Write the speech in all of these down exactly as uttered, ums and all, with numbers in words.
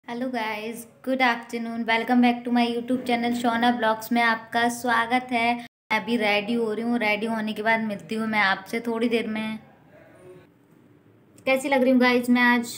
Hello guys, good afternoon. Welcome back to my YouTube channel Shona vlogs में आपका स्वागत है। मैं अभी रेडी हो रही हूँ। रेडी होने के बाद मिलती हूँ मैं आपसे थोड़ी देर में। कैसी लग रही हूँ गाइस मैं आज?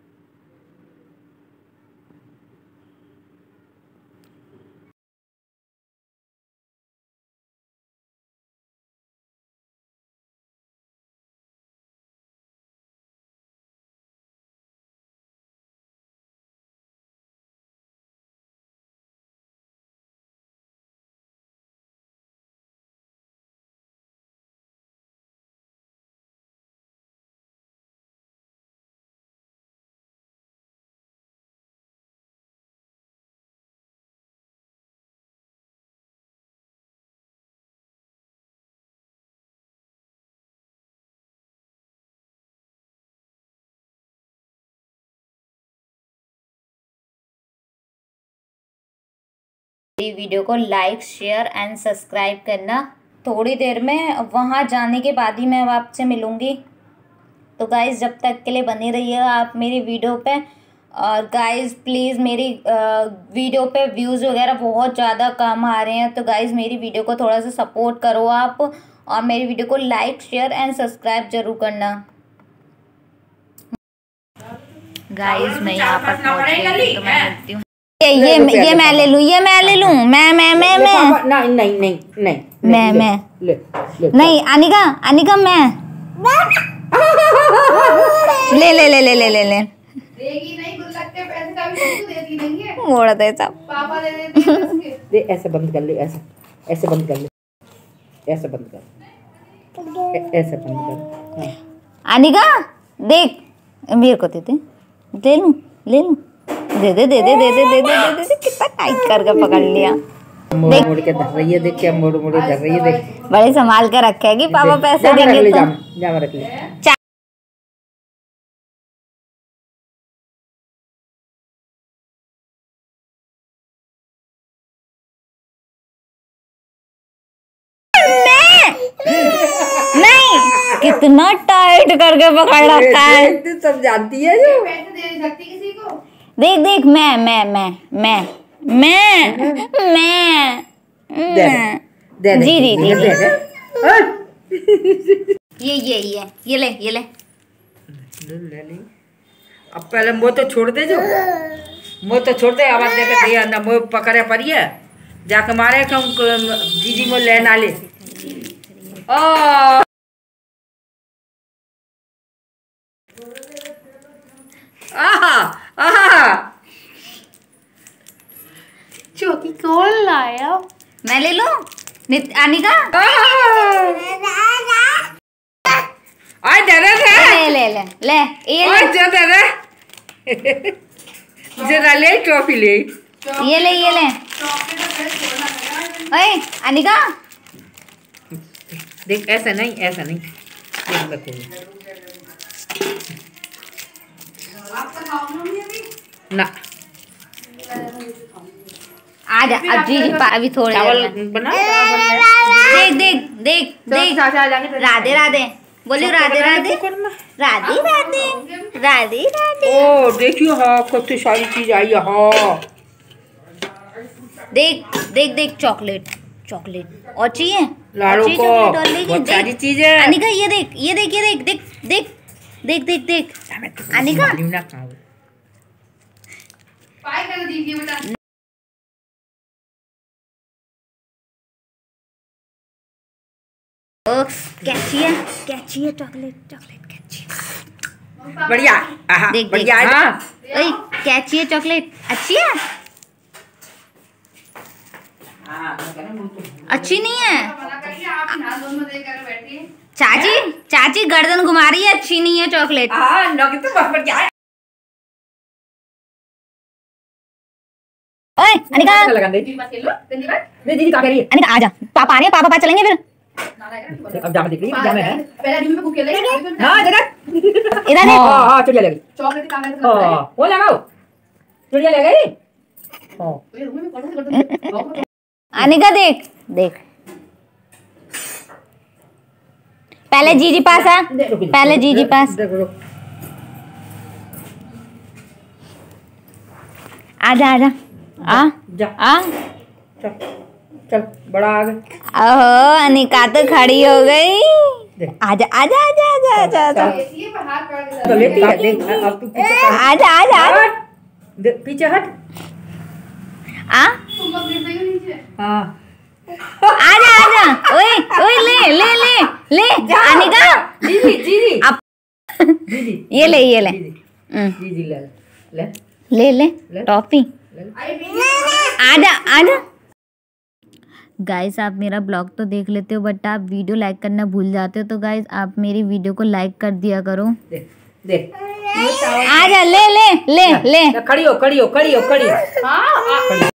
वीडियो को लाइक शेयर एंड सब्सक्राइब करना। थोड़ी देर में वहाँ जाने के बाद ही मैं आपसे मिलूँगी। तो गाइस जब तक के लिए बने रहिएगा आप मेरी वीडियो पे। और गाइस प्लीज़ मेरी वीडियो पे व्यूज़ वगैरह बहुत ज़्यादा कम आ रहे हैं, तो गाइस मेरी वीडियो को थोड़ा सा सपोर्ट करो आप, और मेरी वीडियो को लाइक शेयर एंड सब्सक्राइब जरूर करना। गाइस मैं यहाँ पर पहुँच गई तो मैं मिलती हूँ। ये ये ये मैं ले लूँ, ये मैं ले लूँ। मैं मैं मैं मैं नहीं नहीं नहीं नहीं मैं मैं नहीं अनिका अनिका मैं ले ले ले ले ले ले ले देगी नहीं, गुल्लक के पैसे का भी तुमको देती नहीं है। मोड़ दे सब पापा दे देते हैं उसके। दे ऐसे बंद कर ले, ऐसे ऐसे बंद कर ले, ऐसे बंद कर, ऐसे बंद कर। हाँ। अनिका देख मेरे को दे दे, ले लूं ले लूं, दे दे दे दे दे दे दे दे दे दे कितना टाइट करके पकड़ लिया। मोड़ मोड़ के धर रही है, देख क्या मोड़ मोड़ धर रही है, देख बड़े संभाल के रखेगी पापा पैसे देंगे तो। जामा रख ले। नहीं कितना टाइट करके पकड़ रखा है। तू सब जानती है जो। पैसे दे नहीं सकती किसी को। देख देख मैं मैं मैं मैं मैं मैं दे दे जी जी जी दे दे। ये ये ये ये ले ये ले ले ले। अब पहले मुँह तो छोड़ दे, जो मुँह तो छोड़ दे, आवाज दे के दिया ना, मुँह पकड़े पड़िए जाके मारे क्यों दीदी में ले ना ले। ओ आहा आहा चौकी कौन लाया? मैं ले लूं नित अनिका। आय दे दे ले ले ले ले ये ले दे दे दे जरा ले टॉफी ले, ये ले ये ले। चौकी का पैसे छोड़ना पड़ेगा। ओए अनिका देख ऐसा नहीं ऐसा नहीं, देख देखो आपका खाओ नहीं अभी ना। आ जा अब जी जी पा- अभी थोड़ी चावल देर में। बना देख देख देख देख राधे राधे बोलियो, राधे राधे राधे राधे राधे राधे। ओ देखियो हाँ कितनी सारी चीज आई है। हाँ देख देख देख चॉकलेट चॉकलेट और चाहिए लाड़ू और चाहिए को चॉकलेट और लेगी। बहुत सारी देख चीजें। अनिका ये देख ये देख ये देख देख देख देख देख देख अनिका ना खाओ। पाई कर दीजिए बेटा। क्या चाहिए क्या चाहिए चॉकलेट चॉकलेट क्या चाहिए? बढ़िया आहा, देख, देख। बढ़िया हाँ। ओए क्या चाहिए चॉकलेट? अच्छी है अच्छी नहीं है मना करिए, आप ही हाथ दोनों दे कर बैठिए। चाची चाची गर्दन घुमा रही है, अच्छी नहीं है चॉकलेट। हाँ नौकी तो बहुत बढ़िया है। ओए अनिका लगा दे दीदी मत खेलो, दीदी मत। दे दीदी क्या करिए। अनिका आ जा, पापा आ रहे हैं, पापा पास चलेंगे फिर। अब जामा देख रही है, जामा है। पहले दिन में भूखे ले। हाँ जरा इधर देख हाँ हाँ चलिए लगी। चॉकलेट का मैं हाँ वो लगाओ चलिए ले गई। हाँ ये रूम में कौन से करते? अनिका देख देख पहले जीजी पास आ, पहले जीजी पास। देखो आजा आजा आ जा आ चल चल बड़ा आ गया। ओहो अनिका तो खड़ी हो गई। देख। आजा आजा आजा आजा आजा आजा ये पर हाथ पकड़ के तो लेती है देख अब तू पीछे हट। आजा आजा आजा हट। देख, पीछे हट। आ तुम लोग गिर गई हो नीचे। हाँ आजा आजा ओए ओए ले ले ले ले अनिका जीजी जीजी अब जीजी ये ले ये ले जीजी हम्म, जीजी ले ले ले ले ले। टॉफी ले आजा आजा। गाइस आप मेरा ब्लॉग तो देख लेते हो बट आप वीडियो लाइक करना भूल जाते हो, तो गाइस आप मेरी वीडियो को लाइक कर दिया करो। देख देख आजा ले ले ले ले ले, खड़ी हो खड़ी हो खड़ी हो खड़ी हो हाँ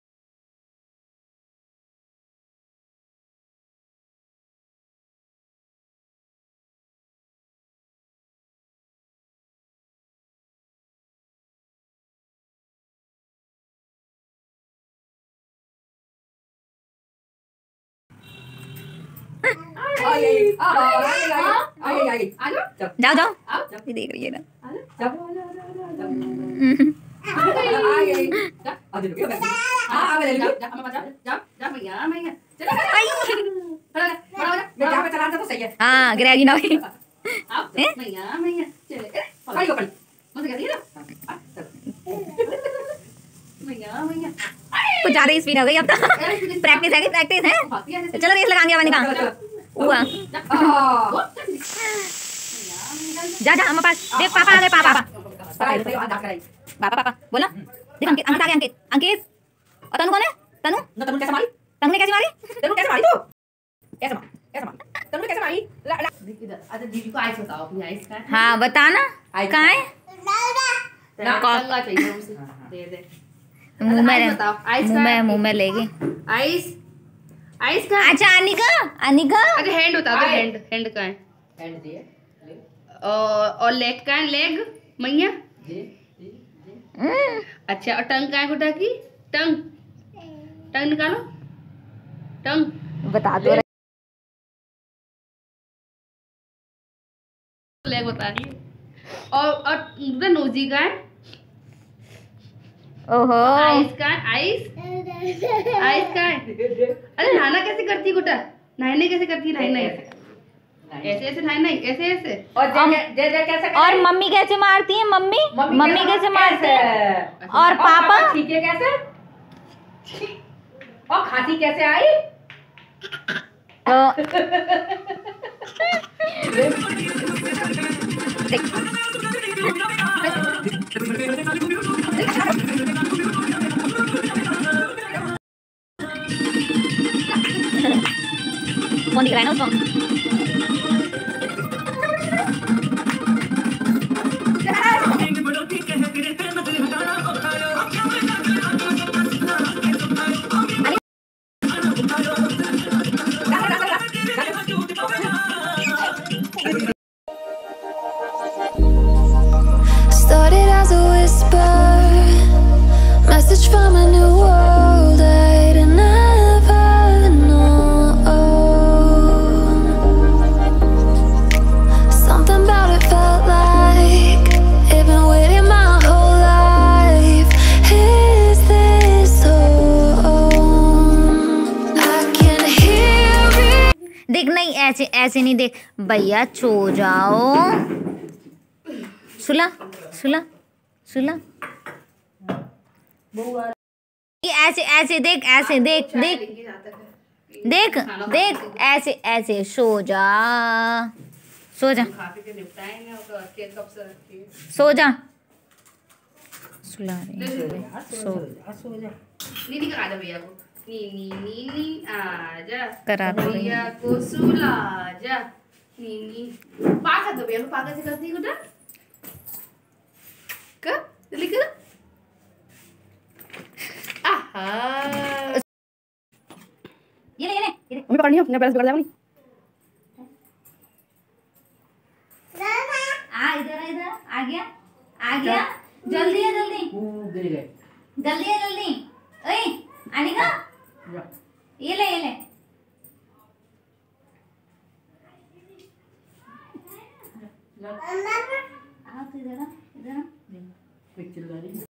जाओ जाओ ये देख रही है ना। हाँ गिराएगी ना भाई। कुछ ज्यादा ही स्पीड हो गई अब तो। प्रैक्टिस है प्रैक्टिस है। चलो रेस लगाएंगे अपन का। हुआ जा जा अम्मा पास देख पापा आ गए पापा पापा पापा बोलो देख अंकित अंकित आ गया अंकित अंकित और तनु कौन है तनु तनु कैसे मारी तनु ने कैसे मारी तनु कैसे मारी तू कैसे मारी कैसे मारी तनु कैसे मारी ला ला अच्छा दीदी को आइस बताओ अपनी आइस का हाँ बताना कहाँ है टंगा चाहिए हमसे दे दे मुंह में बताओ आइस मुंह में मुंह में लेगी आइस आइस का अच्छा अनिका अनिका अच्छा हैंड बता दो हैंड हैंड का है हैंड दिए और और लेग का है लेग मैया जी हम्म, अच्छा और टंग का है गुटा की टंग टंग निकालो टंग बता दो लेग बता रही है और और उधर नोजी का है ओहो आइस का है आइस आइस का है अरे नहाना कैसे करती है गुटा नहाने कैसे करती है नहाना ऐसे ऐसे ऐसे नहाना ऐसे ऐसे और जे जे जे कैसे और मम्मी कैसे मारती है मम्मी मम्मी कैसे मारती है और पापा ठीक है कैसे और खांसी कैसे आई तो देख कौन दिख रहा है ना उसको Started as a whisper, message from a new world I'd never known. Something about it felt like it'd been waiting my whole life. Is this home? I can hear it. देख नहीं ऐसे ऐसे नहीं देख भैया सो जाओ सुला सुला सुला ये ऐसे ऐसे देख ऐसे देख देख देख देख ऐसे ऐसे सो जा सो जा सो जा सुला रही सो नीनी करा दे भैया को नीनी नीनी आजा करा दो भैया। भैया को सुला जा नीनी पाका दो भैया को पाका से करती गुटा कर जल्दी कर आहा ये ले ये ले ये ले मम्मी पकड़नी है अपने पैर से पकड़ जाओ आ इधर आ, इधर आ गया आ गया जल्दी है जल्दी गिर गए जल्दी है जल्दी ओए अनिका ये ले ये ले आ तू इधर आ इधर आ पिक्चर गाड़ी